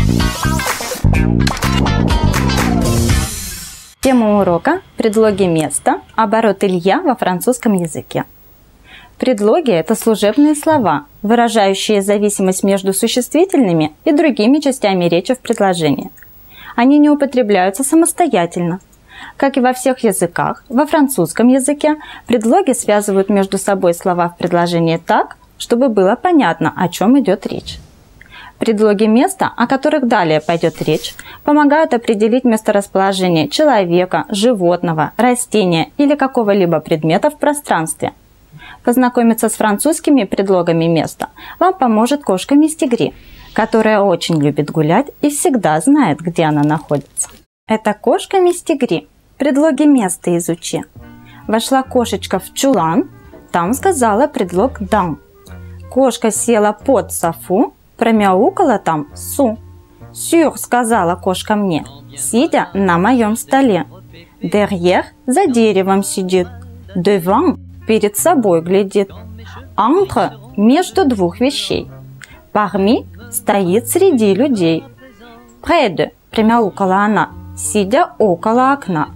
Тема урока – предлоги места, оборот «илья» во французском языке. Предлоги – это служебные слова, выражающие зависимость между существительными и другими частями речи в предложении. Они не употребляются самостоятельно. Как и во всех языках, во французском языке предлоги связывают между собой слова в предложении так, чтобы было понятно, о чем идет речь. Предлоги места, о которых далее пойдет речь, помогают определить месторасположение человека, животного, растения или какого-либо предмета в пространстве. Познакомиться с французскими предлогами места вам поможет кошка Мистигри, которая очень любит гулять и всегда знает, где она находится. Это кошка Мистигри. Предлоги места изучи. Вошла кошечка в чулан, там сказала предлог «dans». Кошка села под софу, промяукала там «су». «Сюр» сказала кошка мне, сидя на моем столе. «Derrière» за деревом сидит. «Devant» перед собой глядит. «Entre» между двух вещей. «Parmi» стоит среди людей. «Près de» промяукала она, сидя около окна.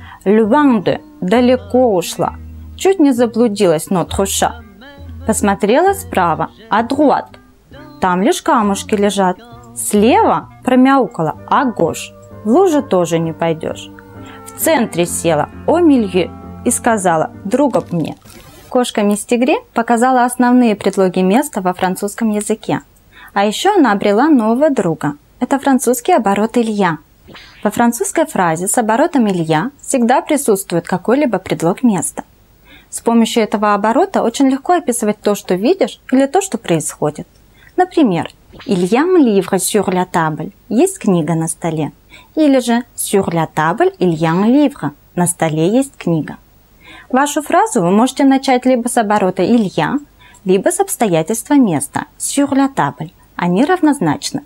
«Loin de» далеко ушла, чуть не заблудилась notre chat. Посмотрела справа, à droite. Там лишь камушки лежат. Слева промяукала, а gauche. В лужу тоже не пойдешь. В центре села, au milieu, и сказала, друга мне. Кошка Мистигри показала основные предлоги места во французском языке. А еще она обрела нового друга. Это французский оборот «илья». Во французской фразе с оборотом «илья» всегда присутствует какой-либо предлог места. С помощью этого оборота очень легко описывать то, что видишь, или то, что происходит. Например, «Il y a un livre sur la table» – есть книга на столе. Или же «Sur la table il y a un livre» – на столе есть книга. Вашу фразу вы можете начать либо с оборота «илья», либо с обстоятельства места «sur la table». Они равнозначны.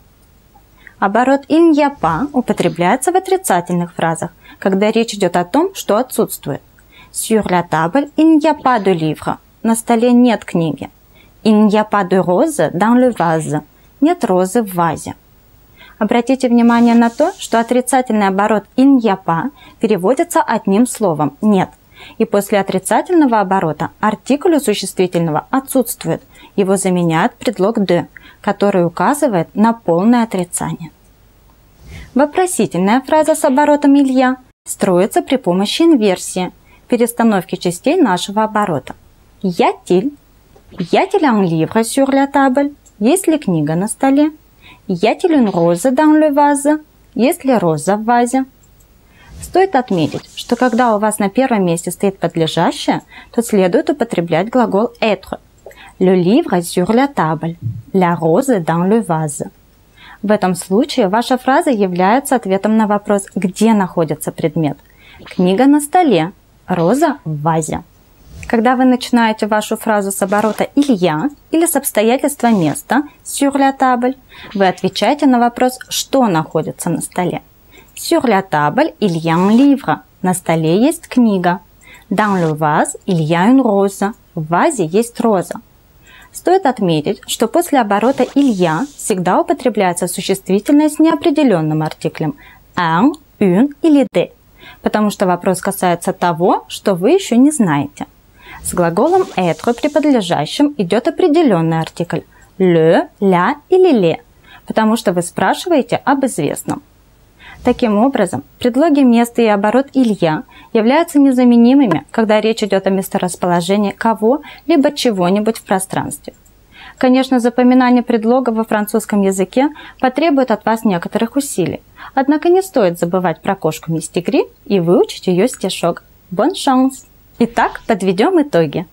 Оборот «il n'y a pas» употребляется в отрицательных фразах, когда речь идет о том, что отсутствует. «Sur la table il n'y a pas de livre» – на столе нет книги. «Il n'y a pas de rose dans le vase» – нет розы в вазе. Обратите внимание на то, что отрицательный оборот «il n'y a pas» переводится одним словом «нет». И после отрицательного оборота артикль у существительного отсутствует. Его заменяет предлог «de», который указывает на полное отрицание. Вопросительная фраза с оборотом «илья» строится при помощи инверсии, перестановки частей нашего оборота. «Y a-t-il?» «Y a-t-il un livre sur la table?» Есть ли книга на столе? «Y a-t-il une rose dans le vase?» Есть ли роза в вазе? Стоит отметить, что когда у вас на первом месте стоит подлежащее, то следует употреблять глагол être. «Le livre est sur la table», «La rose est dans le vase». В этом случае ваша фраза является ответом на вопрос, где находится предмет. Книга на столе, роза в вазе. Когда вы начинаете вашу фразу с оборота «илья» или с обстоятельства места «sur la table», вы отвечаете на вопрос, что находится на столе. «Sur la table il y a un livre» – на столе есть книга. «Dans le vase il y a une rose» – в вазе есть роза. Стоит отметить, что после оборота «илья» всегда употребляется существительное с неопределенным артиклем «un», «une» или «de», потому что вопрос касается того, что вы еще не знаете. С глаголом être при подлежащем идет определенный артикль le, la или le, потому что вы спрашиваете об известном. Таким образом, предлоги места и оборот «илья» являются незаменимыми, когда речь идет о месторасположении кого-либо чего-нибудь в пространстве. Конечно, запоминание предлогов во французском языке потребует от вас некоторых усилий, однако не стоит забывать про кошку Мистигри и выучить ее стишок. Bon chance! Итак, подведем итоги.